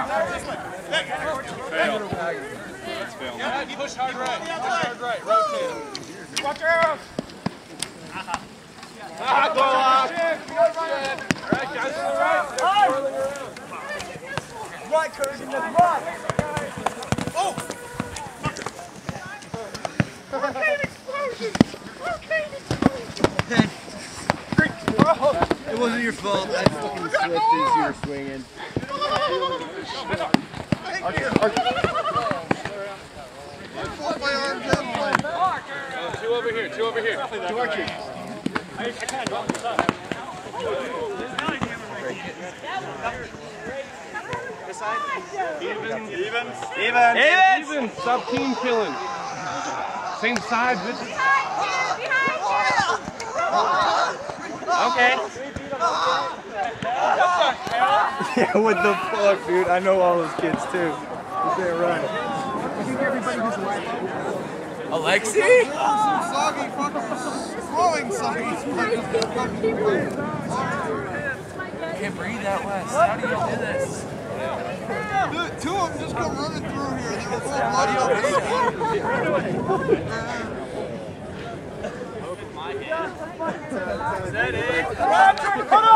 Fail. That's fail. Push hard right. Push hard right. Rotate. Watch your arrows. Go on. Right, guys to the right. They're swirling around. Right, Curtis, in the right. Oh! Volcano explosion! Volcano explosion! It wasn't your fault. I fucking slipped as you were swinging. Two over here. Two over here. Two archers. I kind of dropped this up. This side? Even. Stop team killing. Same side, bitch. Okay. Yeah, what the fuck, dude? I know all those kids too. They're running. Alexi? Soggy fuckers. Throwing soggy fuckers. Can't breathe out west. How do you do this? Dude, two of them just come running through here. They were full Steady. Roger, put up!